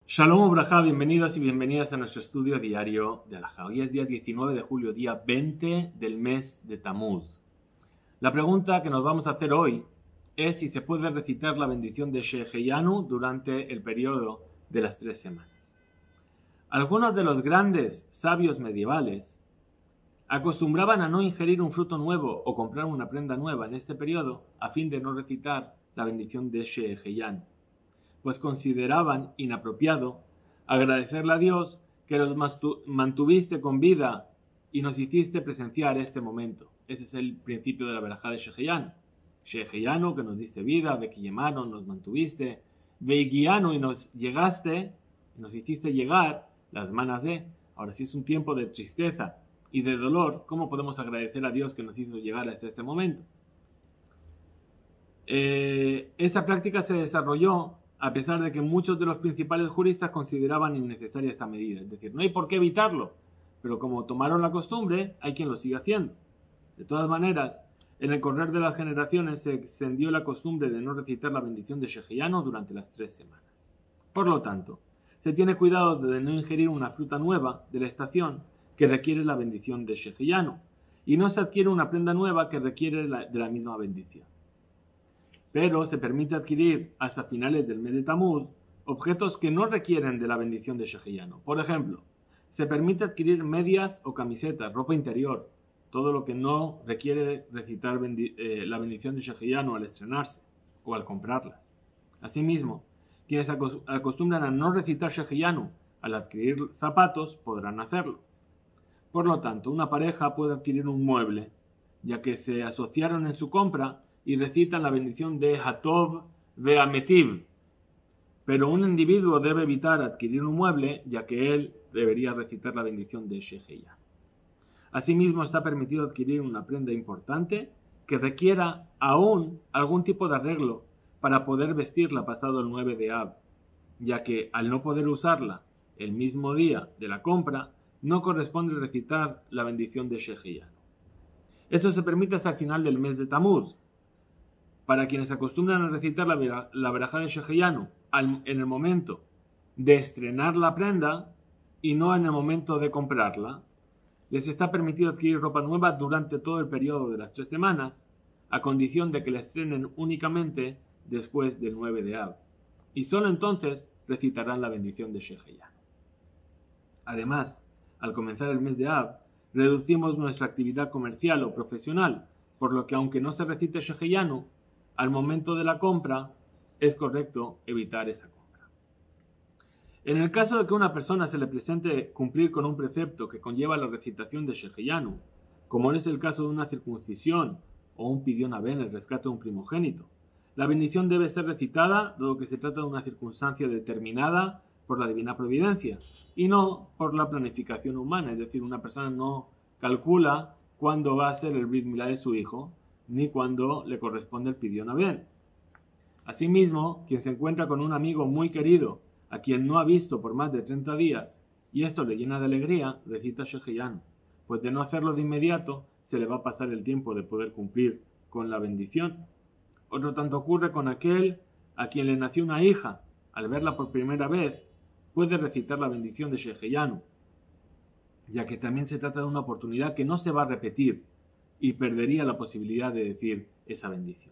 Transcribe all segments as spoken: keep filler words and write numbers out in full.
Shalom Obraja, bienvenidos y bienvenidas a nuestro estudio diario de Halajá. Hoy es día diecinueve de julio, día veinte del mes de Tamuz. La pregunta que nos vamos a hacer hoy es si se puede recitar la bendición de Sheheyanu durante el periodo de las tres semanas. Algunos de los grandes sabios medievales acostumbraban a no ingerir un fruto nuevo o comprar una prenda nueva en este periodo a fin de no recitar la bendición de Sheheyanu, pues consideraban inapropiado agradecerle a Dios que los mantuviste con vida y nos hiciste presenciar este momento. Ese es el principio de la verajá de Sheheyanu. Sheheyanu, que nos diste vida, Bekiyemanu, nos mantuviste, Veigianu, y nos llegaste, nos hiciste llegar, las manas de. Ahora, si es un tiempo de tristeza y de dolor, ¿cómo podemos agradecer a Dios que nos hizo llegar hasta este momento? Eh, esta práctica se desarrolló a pesar de que muchos de los principales juristas consideraban innecesaria esta medida. Es decir, no hay por qué evitarlo, pero como tomaron la costumbre, hay quien lo sigue haciendo. De todas maneras, en el correr de las generaciones se extendió la costumbre de no recitar la bendición de Sheheyanu durante las tres semanas. Por lo tanto, se tiene cuidado de no ingerir una fruta nueva de la estación que requiere la bendición de Sheheyanu, y no se adquiere una prenda nueva que requiere la, de la misma bendición. Pero se permite adquirir hasta finales del mes de Tamuz objetos que no requieren de la bendición de Sheheyanu. Por ejemplo, se permite adquirir medias o camisetas, ropa interior, todo lo que no requiere recitar bendi eh, la bendición de Sheheyanu al estrenarse o al comprarlas. Asimismo, quienes acostumbran a no recitar Sheheyanu al adquirir zapatos podrán hacerlo. Por lo tanto, una pareja puede adquirir un mueble, ya que se asociaron en su compra y recitan la bendición de Hatov Ve'ametiv. Pero un individuo debe evitar adquirir un mueble, ya que él debería recitar la bendición de Sheheyanu. Asimismo, está permitido adquirir una prenda importante que requiera aún algún tipo de arreglo para poder vestirla pasado el nueve de Av, ya que al no poder usarla el mismo día de la compra, no corresponde recitar la bendición de Sheheyanu. Esto se permite hasta el final del mes de Tamuz. Para quienes acostumbran a recitar la, la verajá de Sheheyanu en el momento de estrenar la prenda y no en el momento de comprarla, les está permitido adquirir ropa nueva durante todo el periodo de las tres semanas, a condición de que la estrenen únicamente después del nueve de Av, y solo entonces recitarán la bendición de Sheheyanu. Además, al comenzar el mes de Av, reducimos nuestra actividad comercial o profesional, por lo que aunque no se recite Sheheyanu, al momento de la compra es correcto evitar esa compra. En el caso de que a una persona se le presente cumplir con un precepto que conlleva la recitación de Sheheyanu, como es el caso de una circuncisión o un pidyon aben, el rescate de un primogénito, la bendición debe ser recitada dado que se trata de una circunstancia determinada por la divina providencia y no por la planificación humana. Es decir, una persona no calcula cuándo va a ser el brit milá de su hijo ni cuándo le corresponde el pidyon aben. Asimismo, quien se encuentra con un amigo muy querido a quien no ha visto por más de treinta días y esto le llena de alegría, recita Sheheyanu, pues de no hacerlo de inmediato se le va a pasar el tiempo de poder cumplir con la bendición. Otro tanto ocurre con aquel a quien le nació una hija. Al verla por primera vez puede recitar la bendición de Sheheyanu, ya que también se trata de una oportunidad que no se va a repetir y perdería la posibilidad de decir esa bendición.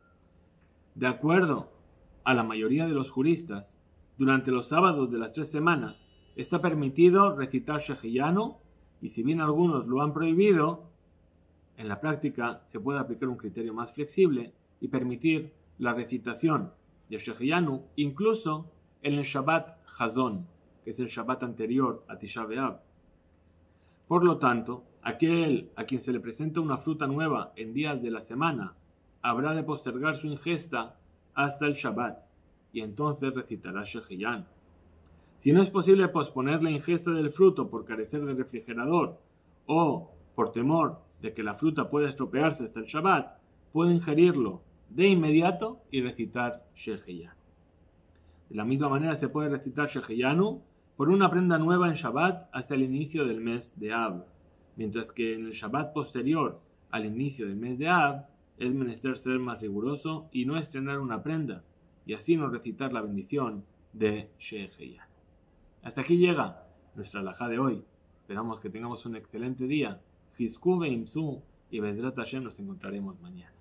De acuerdo a la mayoría de los juristas, durante los sábados de las tres semanas está permitido recitar Sheheyanu, y si bien algunos lo han prohibido, en la práctica se puede aplicar un criterio más flexible y permitir la recitación de Sheheyanu incluso en el Shabbat Hazon, que es el Shabbat anterior a Tisha B'Av. Por lo tanto, aquel a quien se le presenta una fruta nueva en días de la semana habrá de postergar su ingesta hasta el Shabbat y entonces recitará Sheheyanu. Si no es posible posponer la ingesta del fruto por carecer de refrigerador o por temor de que la fruta pueda estropearse hasta el Shabbat, puede ingerirlo de inmediato y recitar Sheheyanu. De la misma manera se puede recitar Sheheyanu por una prenda nueva en Shabbat hasta el inicio del mes de Av, mientras que en el Shabbat posterior al inicio del mes de Av es menester ser más riguroso y no estrenar una prenda, y así no recitar la bendición de Sheheyanu. Hasta aquí llega nuestra alajá de hoy. Esperamos que tengamos un excelente día. Hizku veimsu y Bezrat Hashem nos encontraremos mañana.